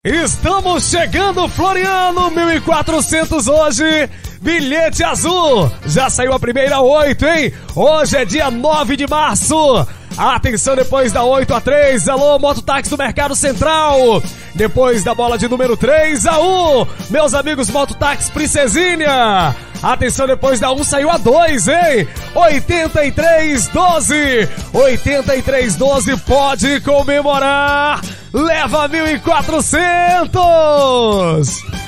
Estamos chegando, Floriano, 1400 hoje, bilhete azul, já saiu a primeira 8, hein? Hoje é dia 9 de março, atenção depois da 8-3, alô, mototáxi do Mercado Central, depois da bola de número 3-1, meus amigos mototáxi Princesinha, atenção depois da 1 saiu a 2, hein? 83-12, 83-12 pode comemorar! Leva 1400!